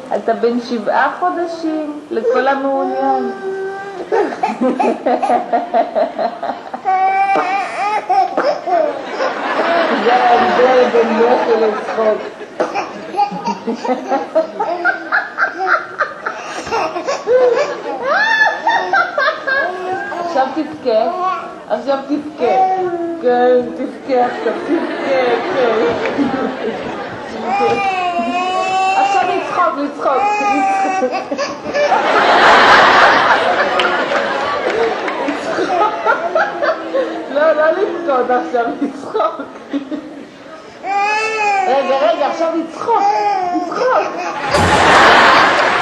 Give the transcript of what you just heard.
אתה בן 7 חודשים, לכל המעוניין. זה ההבדל בין בכי לצחוק. עכשיו תבכה, עכשיו תבכה. כן, תבכה עכשיו, תבכה, כן. עכשיו לצחוק. לא לבכות עכשיו, לצחוק. רגע, עכשיו לצחוק.